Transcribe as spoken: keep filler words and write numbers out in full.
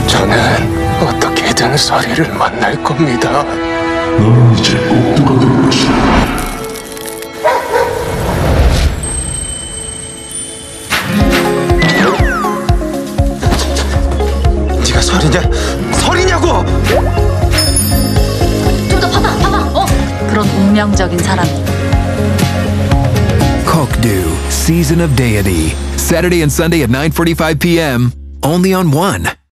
저는 어떻게든 서리를 만날 겁니다. 너는 이제 꼭두가 될 것이다. 네가 설이냐? 설이냐고! 좀 더 봐봐, 봐봐. 어? 그런 운명적인 사람이. Kokdu, Season of Deity. Saturday and Sunday at nine forty-five p m Only on One.